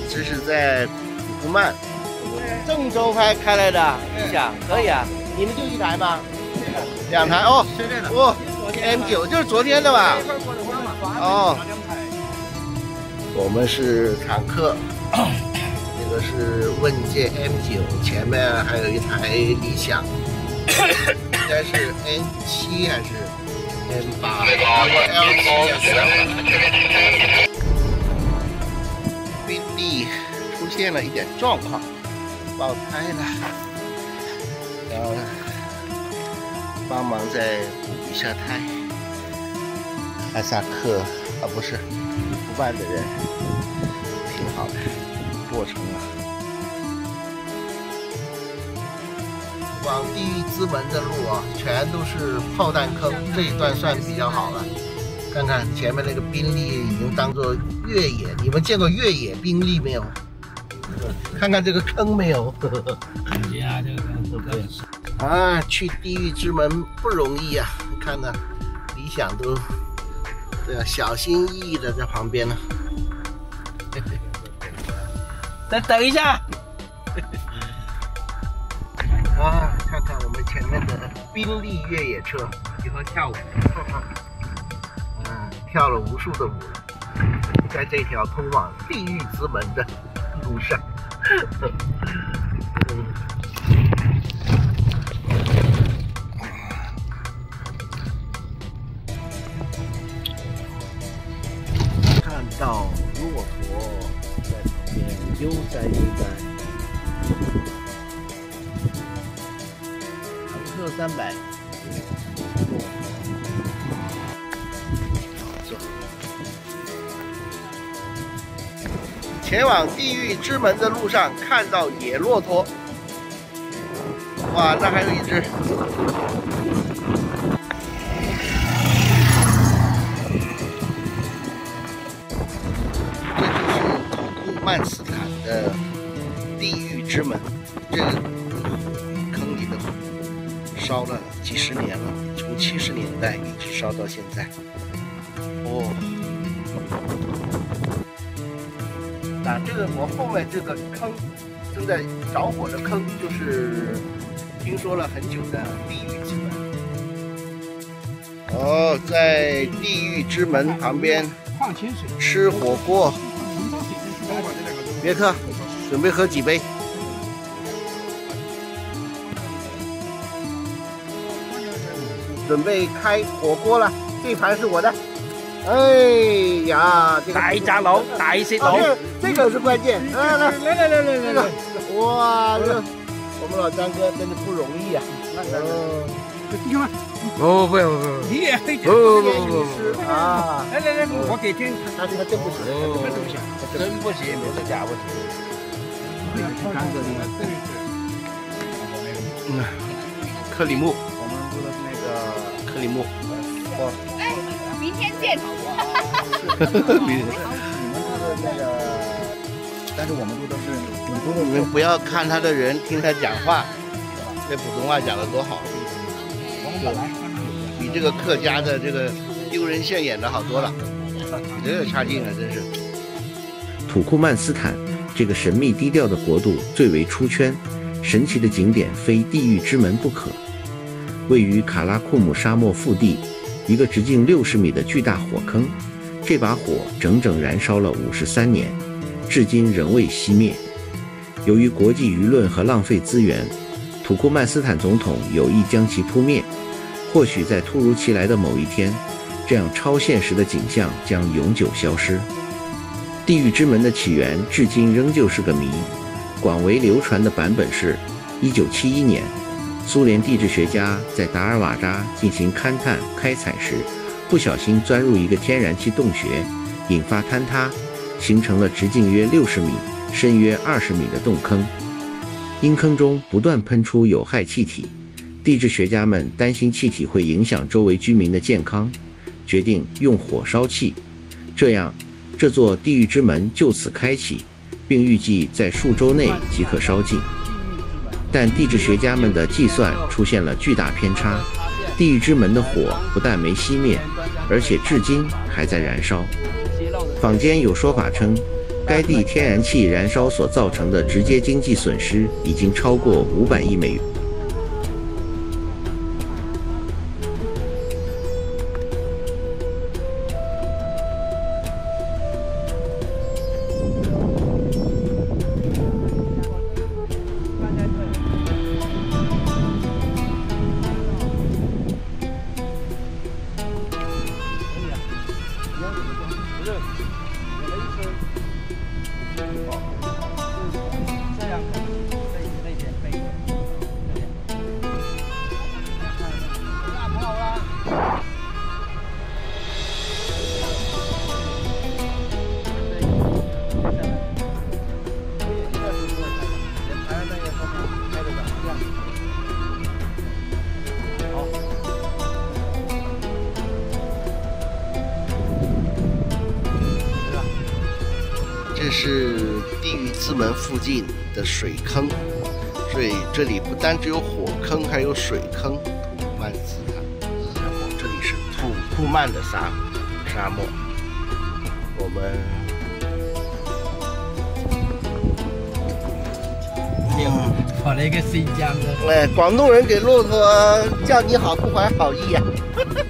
这是在土库曼郑州开来的理想，可以啊。你们就一台吗？2台哦。哦 ，M9 就是昨天的吧？哦。我们是坦克，这个是问界 M9， 前面还有一台理想，应该是 N7 还是 N8？ L7。宾利出现了一点状况，爆胎了，然后帮忙再补一下胎。哈萨克啊，不是。土库曼的人挺好的，过程啊。往地狱之门的路啊，全都是炮弹坑，这一段算比较好了。看看前面那个宾利已经当做越野，你们见过越野宾利没有？看看这个坑没有？ 呀，这个坑啊，去地狱之门不容易啊！你看呢，理想都。对啊，小心翼翼的在旁边呢。再等一下。啊，看看我们前面的宾利越野车，一会儿跳舞。跳了无数的舞了，在这条通往地狱之门的路上。看到骆驼在旁边悠哉悠哉，坦克300，走，前往地狱之门的路上看到野骆驼，哇，那还有一只。曼斯坦的地狱之门，这个坑里的烧了几十年了，从70年代一直烧到现在。哦，那这个我后面这个坑正在着火的坑，就是听说了很久的地狱之门。哦，在地狱之门旁边吃火锅。别克，准备喝几杯？准备开火锅了，这盘是我的。哎呀，这个大闸佬，大石佬， 这个是关键。来，哇，这我们老张哥真的不容易啊。 弟兄们， 不， 你也会不啊！ 来，我给听， 他真不行， 真不行，不是假不行。 克里木，我们录的是那个克里木。 哎，明天见。 明天。你们录的那个，但是我们录的是你们不要看他的人，听他讲话，这普通话讲的多好。比这个客家的这个丢人现眼的好多了，比这个差劲了，真是。 土库曼斯坦这个神秘低调的国度最为出圈，神奇的景点非地狱之门不可。位于卡拉库姆沙漠腹地，一个直径60米的巨大火坑，这把火整整燃烧了53年，至今仍未熄灭。由于国际舆论和浪费资源，土库曼斯坦总统有意将其扑灭。或许在突如其来的某一天，这样超现实的景象将永久消失。地狱之门的起源至今仍旧是个谜，广为流传的版本是1971年，苏联地质学家在达尔瓦扎进行勘探开采时，不小心钻入一个天然气洞穴，引发坍塌，形成了直径约60米、深约20米的洞坑。因坑中不断喷出有害气体，地质学家们担心气体会影响周围居民的健康，决定用火烧气，这样这座地狱之门就此开启，并预计在数周内即可烧尽。但地质学家们的计算出现了巨大偏差，地狱之门的火不但没熄灭，而且至今还在燃烧。坊间有说法称， 该地天然气燃烧所造成的直接经济损失已经超过500亿美元。 这是地狱之门附近的水坑，所以这里不单只有火坑，还有水坑。土库曼斯坦沙漠，这里是土库曼的沙漠。我们跑了一个新疆的。 广东人给骆驼叫你好不怀好意啊。